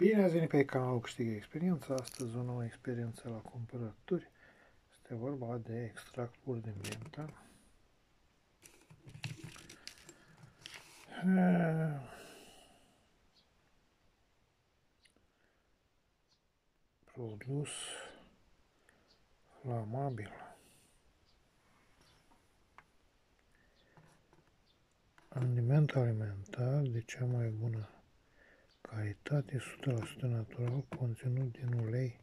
Bine ați venit pe canalul Câștigă Experiența. Astăzi o nouă experiență la cumpărături. Este vorba de extractul de mentă. Produs flamabil. Aliment alimentar de cea mai bună calitate, 100% natural, conținut din ulei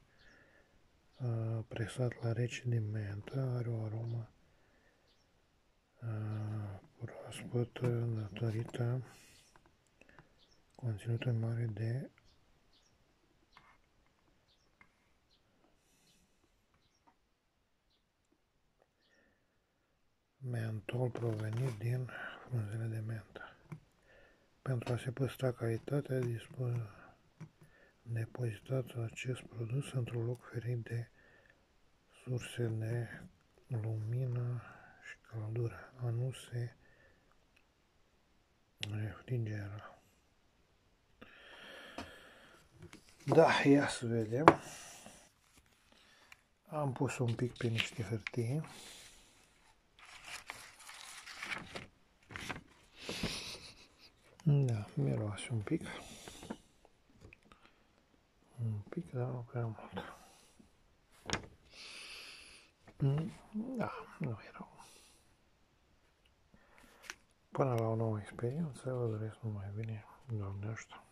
presat la rece de mentă, are o aromă proaspătă datorită conținutului mare de mentol provenit din frunzele de mentă. Pentru a se păstra calitatea, depozitați acest produs într-un loc ferit de surse de lumină și căldură, a nu se refrigera. Da, ia să vedem. Am pus un pic pe niște hârtie. Da, miroase un pic. Un pic, dar nu prea mult. Da, nu e rău. Până la o nouă experiență, vă doresc numai bine. Doamne ajută!